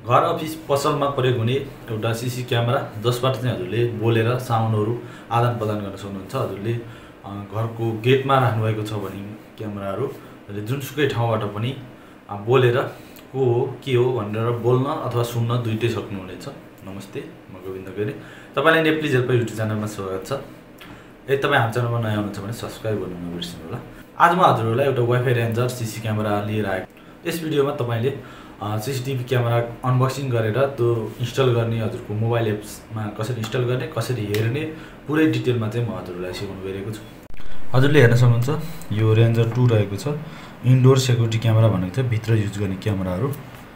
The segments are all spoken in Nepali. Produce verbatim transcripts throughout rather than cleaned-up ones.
घर अफिस पसलमा प्रयोग हुने एउटा सीसी क्यामेरा जसबाट चाहिँ हजुरले बोलेर साउन्डहरू आदान प्रदान गर्न सक्नुहुन्छ। हजुरले घरको गेटमा राख्नुभएको छ भने क्यामेराहरू हजुरले जुनसुकै ठाउँबाट पनि बोलेर को हो के हो भनेर बोल्न अथवा सुन्न दुईटै सक्नुहुनेछ। नमस्ते, म गोविन्द गरे। तपाईलाई नेप्लिज हेल्प युट्युब च्यानलमा स्वागत छ। यदि तपाईँ हाम्रो च्यानलमा नयाँ हुनुहुन्छ भने सब्स्क्राइब गर्नु नबिर्सिनु होला। आज म हजुरहरूलाई एउटा वाइफाई रेन्जर सीसी क्यामेरा लिएर आएको। यस भिडियोमा तपाईले सीसीटीभी क्यामेरा अनबक्सिङ गरेर त्यो इन्स्टल गर्ने, हजुरको मोबाइल एप्समा कसरी इन्स्टल गर्ने, कसरी हेर्ने पुरै डिटेलमा चाहिँ म हजुरलाई सिकाउन गइरहेको छु। हजुरले हेर्न सक्नुहुन्छ यो रेन्जर टू रहेको छ। इन्डोर सेक्युरिटी क्यामेरा भनेको छ, भित्र युज गर्ने क्यामेराहरू।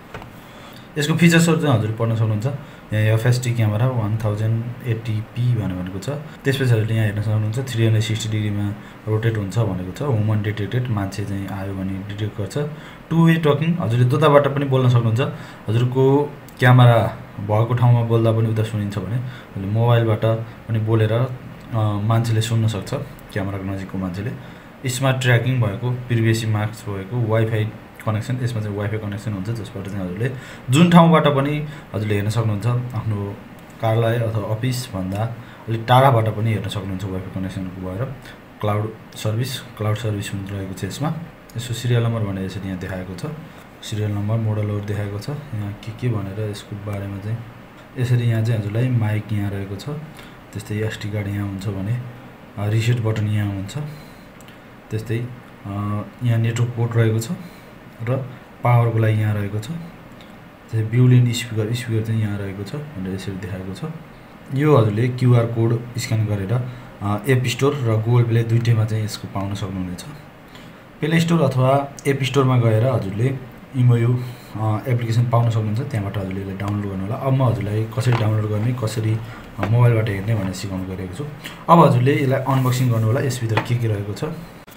यसको फिचर्सहरू चाहिँ हजुरले पढ्न सक्नुहुन्छ। यहाँ FST camera one thousand eighty P भनेको छ। त्यसपछि हजुरले यहाँ हेर्न सक्नुहुन्छ थ्री हन्ड्रेड सिक्सटी डिग्रीमा रोटेट हुन्छ भनेको छ। वुमन डिटेक्टेड, मान्छे चाहिँ आयो भने डिटेक्ट गर्छ। टु वे टकिङ, हजुरले दोताबाट पनि बोल्न सक्नुहुन्छ। हजुरको क्यामेरा भएको ठाउँमा बोल्दा पनि उता सुनिन्छ भने हजुरले मोबाइलबाट पनि बोलेर मान्छेले सुन्न सक्छ, क्यामेराको नजिकको मान्छेले। स्मार्ट ट्र्याकिङ भएको, प्रिभेसी मार्क्स भएको, वाइफाई कनेक्सन, यसमा चाहिँ वाइफाई कनेक्सन हुन्छ जसबाट चाहिँ हजुरले जुन ठाउँबाट पनि हजुरले हेर्न सक्नुहुन्छ। आफ्नो कार्यालय अथवा अफिस भन्दा अलिक टाढाबाट पनि हेर्न सक्नुहुन्छ वाइफाई कनेक्सनको भएर। क्लाउड सर्भिस, क्लाउड सर्भिस रहेको छ यसमा। यसको सिरियल नम्बर भनेर यसरी यहाँ देखाएको छ। सिरियल नम्बर, मोडलहरू देखाएको छ। यहाँ के के भनेर यसको बारेमा चाहिँ यसरी यहाँ चाहिँ हजुरलाई माइक यहाँ रहेको छ। त्यस्तै एसडी कार्ड यहाँ हुन्छ भने रिसेट बटन यहाँ हुन्छ। त्यस्तै यहाँ नेटवर्क पोर्ट रहेको छ र पावरको लागि यहाँ रहेको छ। त्यस्तै ब्युलिन स्पिकर स्पिकर चाहिँ यहाँ रहेको छ भनेर यसरी देखाएको छ। यो हजुरले क्युआर कोड स्क्यान गरेर एप स्टोर र गुगल प्ले दुईटैमा चाहिँ यसको पाउन सक्नुहुनेछ। प्ले स्टोर अथवा एप स्टोरमा गएर हजुरले इमोयु एप्लिकेसन पाउन सक्नुहुन्छ। त्यहाँबाट हजुरले यसलाई डाउनलोड गर्नु होला। अब म हजुरलाई कसरी डाउनलोड गर्ने, कसरी मोबाइलबाट हेर्ने भनेर सिकाउनु गइरहेको छु। अब हजुरले यसलाई अनबक्सिङ गर्नु होला। यसभित्र के के रहेको छ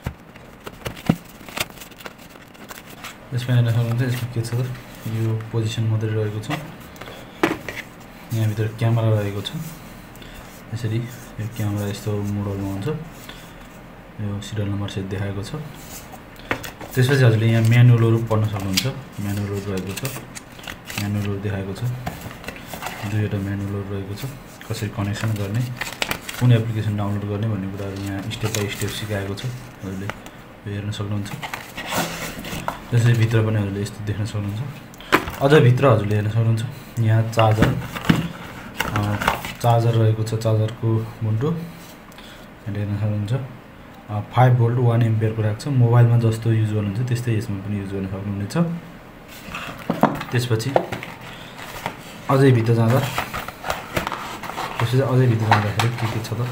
यसमा हेर्न सक्नुहुन्छ। यसमा के छ त, यो पोजिसन मात्रै रहेको छ। यहाँभित्र क्यामेरा रहेको छ। यसरी यो क्यामेरा यस्तो मोडलमा हुन्छ। यो सिरियल नम्बर सहित देखाएको छ। त्यसपछि हजुरले यहाँ म्यानुअलहरू पढ्न सक्नुहुन्छ। म्यानुअलहरू रहेको छ, म्यानुअलहरू देखाएको छ। दुईवटा म्यानुअलहरू रहेको छ। कसरी कनेक्सन गर्ने, कुन एप्लिकेसन डाउनलोड गर्ने भन्ने कुराहरू यहाँ स्टेप बाई स्टेप सिकाएको छ। हजुरले यो हेर्न सक्नुहुन्छ। त्यसरी भित्र पनि हजुरले यस्तो देख्न सक्नुहुन्छ। अझ भित्र हजुरले हेर्न सक्नुहुन्छ यहाँ चार्जर चार्जर रहेको छ। चार्जरको मुन्टो हेर्न सक्नुहुन्छ। फाइभ भोल्ट वान एम्पियरको राख्छ। मोबाइलमा जस्तो युज गर्नुहुन्छ त्यस्तै यसमा पनि युज गर्न सक्नुहुनेछ। त्यसपछि अझै भित्र जाँदा त्यसपछि अझै भित्र जाँदाखेरि के के छ त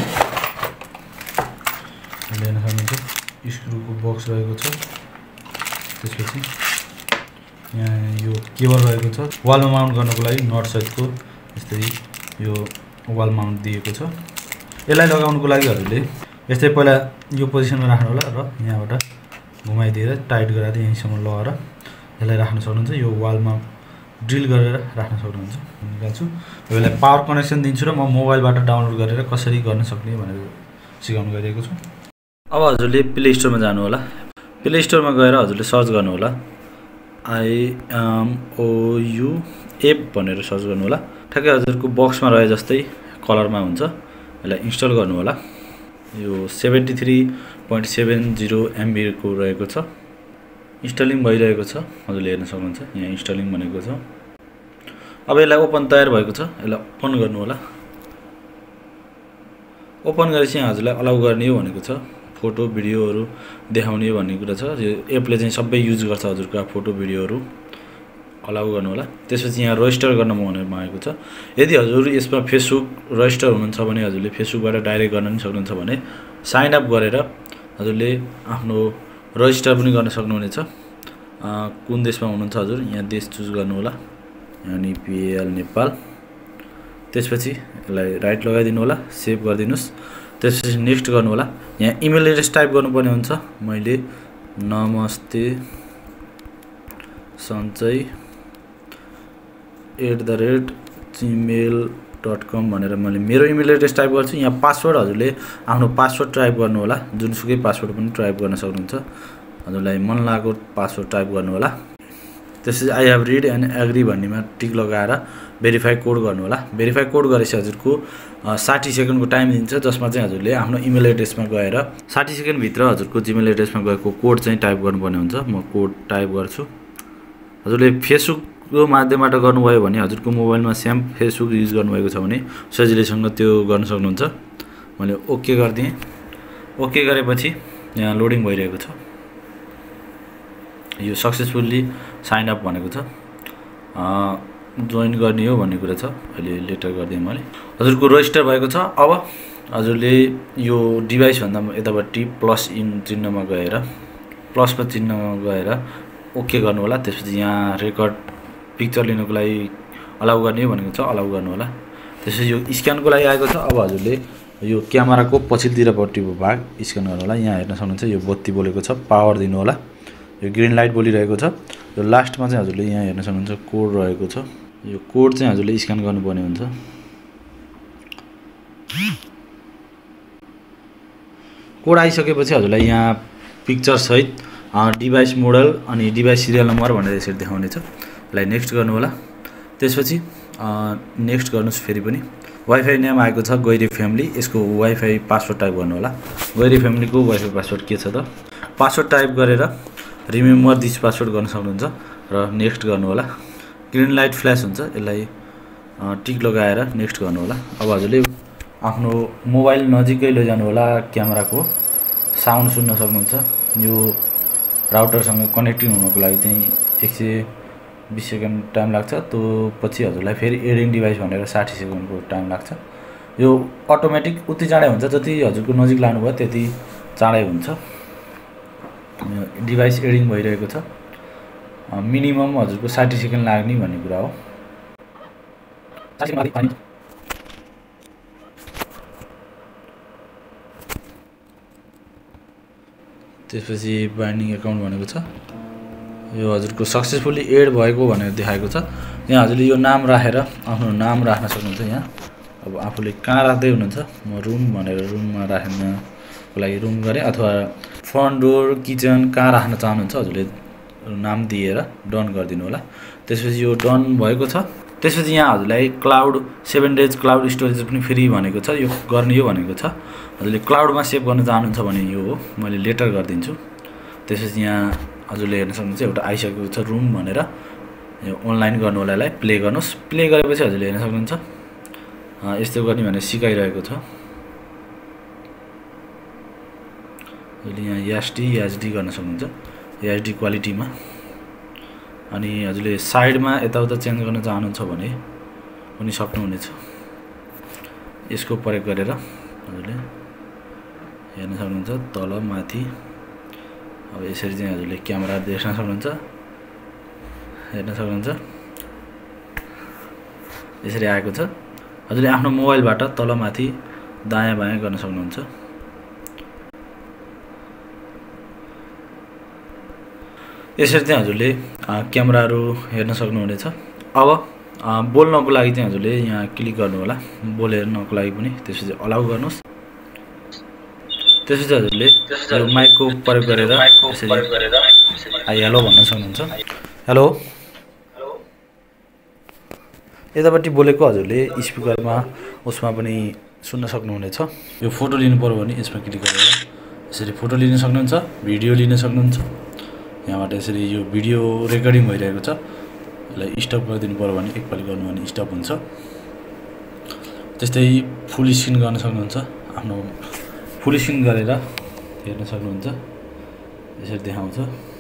हेर्न सक्नुहुन्छ। स्क्रुको बक्स रहेको छ। त्यसपछि यहाँ यो केबल रहेको छ। वालमा माउन्ट गर्नको लागि नट सहितको यस्तै यो वाल माउन्ट दिएको छ। यसलाई लगाउनुको लागि हजुरले यस्तै पहिला यो पोजिसनमा राख्नु होला र यहाँबाट घुमाइदिएर टाइट गराएर यहीँसम्म लगाएर यसलाई राख्न सक्नुहुन्छ। यो वालमा ड्रिल गरेर राख्न सक्नुहुन्छ। निकाल्छु। यसलाई पावर कनेक्सन दिन्छु र म मोबाइलबाट डाउनलोड गरेर कसरी गर्न सक्ने भनेर सिकाउनु गइरहेको छु। अब हजुरले प्ले स्टोरमा जानु होला। प्ले स्टोरमा गएर हजुरले सर्च गर्नु होला। आइएमओयु एप भनेर सर्च गर्नु होला। ठ्याक्कै हजुरको बक्समा रहे जस्तै कलरमा हुन्छ। यसलाई इन्स्टल गर्नु होला। यो seventy three point seven zero एमबीको रहेको छ। इन्स्टलिङ भइरहेको छ। हजुरले हेर्न सक्नुहुन्छ यहाँ इन्स्टलिङ भनेको छ। अब यसलाई ओपन तयार भएको छ। यसलाई ओपन गर्नु होला। ओपन गरेपछि यहाँ हजुरलाई अलाउ गर्ने हो भनेको छ। फोटो भिडियोहरू देखाउने भन्ने कुरा छ। यो एपले चाहिँ सबै युज गर्छ हजुरको फोटो भिडियोहरू। अलाउ गर्नु होला। त्यसपछि यहाँ रजिस्टर गर्न भनेर मागेको छ। यदि हजुर यसमा फेसबुक रजिस्टर हुनुहुन्छ भने हजुरले फेसबुकबाट डाइरेक्ट गर्न पनि सक्नुहुन्छ भने साइन अप गरेर हजुरले आफ्नो रजिस्टर पनि गर्न सक्नुहुनेछ। कुन देशमा हुनुहुन्छ हजुर यहाँ देश चुज गर्नु होला। यहाँ निपिएल नेपाल। त्यसपछि यसलाई राइट लगाइदिनु होला। सेभ गरिदिनुहोस्। त्यसपछि नेक्स्ट गर्नु होला। यहाँ इमेल एड्रेस टाइप गर्नुपर्ने हुन्छ। मैले नमस्ते Sanchaya at the rate Gmail dot com भनेर मैले मेरो इमेल एड्रेस टाइप गर्छु। यहाँ पासवर्ड हजुरले आफ्नो पासवर्ड टाइप गर्नु होला। जुनसुकै पासवर्ड पनि टाइप गर्न सक्नुहुन्छ। हजुरलाई मन लागेको पासवर्ड टाइप गर्नु होला। त्यसपछि I have read and agree भन्नेमा टिक लगाएर भेरिफाई कोड गर्नु होला। भेरिफाई कोड गरेपछि हजुरको साठी सेकेन्डको टाइम दिन्छ, जसमा चाहिँ हजुरले आफ्नो इमेल एड्रेसमा गएर साठी सेकेन्डभित्र हजुरको जिमेल एड्रेसमा गएको कोड चाहिँ टाइप गर्नुपर्ने हुन्छ। म कोड टाइप गर्छु। हजुरले फेसबुकको माध्यमबाट गर्नुभयो भने हजुरको मोबाइलमा सेम फेसबुक युज गर्नुभएको छ भने सजिलैसँग त्यो गर्न सक्नुहुन्छ। मैले ओके गरिदिएँ। ओके गरेपछि यहाँ लोडिङ भइरहेको छ। यो सक्सेसफुल्ली साइन अप भनेको छ, जोइन गर्ने हो भन्ने कुरा छ। अहिले लेटर गरिदिएँ मैले। हजुरको रजिस्टर भएको छ। अब हजुरले यो डिभाइसभन्दा यतापट्टि प्लस इन चिन्हमा गएर प्लसको चिन्हमा गएर ओके गर्नु होला। त्यसपछि यहाँ रेकर्ड पिक्चर लिनुको लागि अलाउ गर्ने हो भनेको छ, अलाउ गर्नु होला। त्यसपछि यो स्क्यानको लागि आएको छ। अब हजुरले यो क्यामेराको पछिल्लोतिरपट्टिको भाग स्क्यान गर्नु होला। यहाँ हेर्न सक्नुहुन्छ यो बत्ती बोलेको छ, पावर दिनु होला। यो ग्रीन लाइट बोलिरहेको छ। यो लास्टमा चाहिँ हजुरले यहाँ हेर्न सक्नुहुन्छ कोड रहेको छ। यो कोड चाहिँ हजुरले स्क्यान गर्नुपर्ने हुन्छ। कोड आइसकेपछि हजुरलाई यहाँ पिक्चर सहित डिभाइस मोडल अनि डिभाइस सिरियल नम्बर भनेर यसरी देखाउने छ। यसलाई नेक्स्ट गर्नु होला। त्यसपछि नेक्स्ट गर्नुहोस्। फेरि पनि वाइफाई नेम आएको छ गैरी फ्यामिली। यसको वाइफाई पासवर्ड टाइप गर्नु होला। गैरी फ्यामिलीको वाइफाई पासवर्ड के छ त? पासवर्ड टाइप गरेर रिमेम्बर दिस पासवर्ड गर्न सक्नुहुन्छ र नेक्स्ट गर्नु होला। ग्रीन लाइट फ्ल्यास हुन्छ, यसलाई टिक लगाएर नेक्स्ट गर्नु होला। अब हजुरले आफ्नो मोबाइल नजिकै लैजानु होला। क्यामेराको साउन्ड सुन्न सक्नुहुन्छ। यो राउटरसँग कनेक्टिङ हुनको लागि चाहिँ एक सय बिस सेकेन्ड टाइम लाग्छ। त्यो पछि हजुरलाई फेरि एडिङ डिभाइस भनेर साठी सेकेन्डको टाइम लाग्छ। यो अटोमेटिक उति चाँडै हुन्छ, जति हजुरको नजिक लानुभयो त्यति चाँडै हुन्छ। डिभाइस एडिङ भइरहेको छ। मिनिमम हजुरको साठी सेकेन्ड लाग्ने भन्ने कुरा हो। त्यसपछि बाइन्डिङ एकाउन्ट भनेको छ। यो हजुरको सक्सेसफुल्ली एड भएको भनेर देखाएको छ। यहाँ हजुरले यो नाम राखेर आफ्नो नाम राख्न सक्नुहुन्छ। यहाँ अब आफूले कहाँ राख्दै हुनुहुन्छ, म रुम भनेर रुममा राख्नको लागि रुम गरेँ, अथवा फ्रन्ट डोर किचन कहाँ राख्न चाहनुहुन्छ हजुरले नाम दिएर डन गरिदिनु होला। त्यसपछि यो डन भएको छ। त्यसपछि यहाँ हजुरलाई cloud seven days cloud storage पनि फ्री भनेको छ। यो गर्ने हो भनेको छ। हजुरले क्लाउडमा सेभ गर्न चाहनुहुन्छ भने यो हो, मैले लेटर गरिदिन्छु। त्यसपछि यहाँ हजुरले हेर्न सक्नुहुन्छ एउटा आइसकेको छ रुम भनेर। यो अनलाइन गर्नु होला। यसलाई प्ले गर्नुहोस्। प्ले गरेपछि हजुरले हेर्न सक्नुहुन्छ यस्तो गर्ने भनेर सिकाइरहेको छ। हजुरले यहाँ एचडी एचडी गर्न सक्नुहुन्छ, एचडी क्वालिटीमा। अनि हजुरले साइडमा यताउता चेन्ज गर्न चाहनुहुन्छ भने पनि सक्नुहुनेछ। यसको प्रयोग गरेर हजुरले हेर्न सक्नुहुन्छ तल माथि। अब यसरी चाहिँ हजुरले क्यामेरा देख्न सक्नुहुन्छ, हेर्न सक्नुहुन्छ यसरी आएको छ। हजुरले आफ्नो मोबाइलबाट तल माथि दायाँ बायाँ गर्न सक्नुहुन्छ। यसरी चाहिँ हजुरले क्यामेराहरू हेर्न सक्नुहुनेछ। अब बोल्नको लागि चाहिँ हजुरले यहाँ क्लिक गर्नु होला, बोल्नको लागि पनि। त्यसपछि अलाउ गर्नुहोस्। त्यसपछि हजुरले यो माइकको प्रयोग गरेर यसरी हाई हेलो भन्न सक्नुहुन्छ। हेलो यतापट्टि बोलेको हजुरले स्पिकरमा उसमा पनि सुन्न सक्नुहुनेछ। यो फोटो लिनु पर्यो भने यसमा क्लिक गरेर यसरी फोटो लिन सक्नुहुन्छ, भिडियो लिन सक्नुहुन्छ। यहाँबाट यसरी यो भिडियो रेकर्डिङ भइरहेको छ, यसलाई स्टप गरिदिनु पर्यो भने एकपल्ट गर्नु भने स्टप हुन्छ। त्यस्तै फुल स्क्रिन गर्न सक्नुहुन्छ। आफ्नो फुल स्क्रिन गरेर हेर्न सक्नुहुन्छ। यसरी देखाउँछ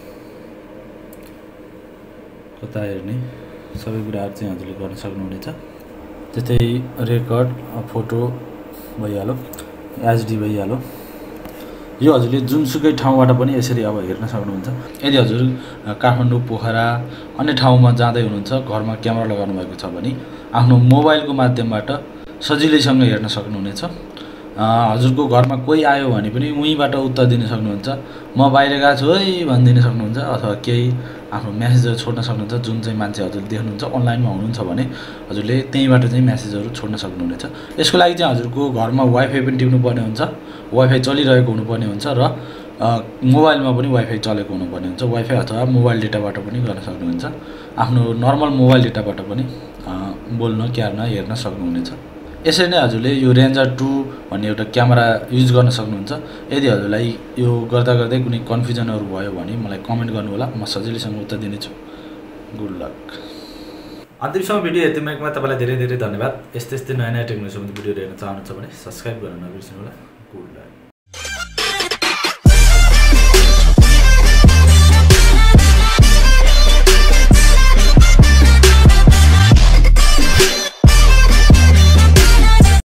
कता हेर्ने सबै कुराहरू चाहिँ हजुरले गर्न सक्नुहुनेछ। त्यस्तै रेकर्ड फोटो भइहाल्यो, एचडी भइहाल्यो। यो हजुरले जुनसुकै ठाउँबाट पनि यसरी अब हेर्न सक्नुहुन्छ। यदि हजुर काठमाडौँ पोखरा अन्य ठाउँमा जाँदै हुनुहुन्छ, घरमा क्यामेरा लगाउनु भएको छ भने आफ्नो मोबाइलको माध्यमबाट सजिलैसँग हेर्न सक्नुहुनेछ। हजुरको घरमा कोही आयो भने पनि उहीँबाट उत्तर दिन सक्नुहुन्छ। म बाहिर गएको छु है भनिदिन सक्नुहुन्छ, अथवा केही आफ्नो म्यासेजहरू छोड्न सक्नुहुन्छ। जुन चाहिँ मान्छे हजुरले देख्नुहुन्छ अनलाइनमा हुनुहुन्छ भने हजुरले त्यहीँबाट चाहिँ म्यासेजहरू छोड्न सक्नुहुनेछ। यसको लागि चाहिँ हजुरको घरमा वाइफाई पनि टिप्नुपर्ने हुन्छ, वाइफाई चलिरहेको हुनुपर्ने हुन्छ र मोबाइलमा पनि वाइफाई चलेको हुनुपर्ने हुन्छ। वाइफाई अथवा मोबाइल डेटाबाट पनि गर्न सक्नुहुन्छ। आफ्नो नर्मल मोबाइल डेटाबाट पनि बोल्न क्यार्न हेर्न सक्नुहुनेछ। यसरी नै हजुरले यो रेन्जर टू भन्ने एउटा क्यामेरा युज गर्न सक्नुहुन्छ। यदि हजुरलाई यो गर्दा गर्दै कुनै कन्फ्युजनहरू भयो भने मलाई कमेन्ट गर्नुहोला, म सजिलैसँग उत्तर दिनेछु। Good luck. अन्तिमसम्म भिडियो हेरिदिनुमा तपाईँलाई धेरै धेरै धन्यवाद। यस्तै यस्तै नयाँ नयाँ टेक्नोलोजी भिडियोहरू हेर्न चाहनुहुन्छ भने सब्सक्राइब गर्न नबिर्सनु होला। Good lock.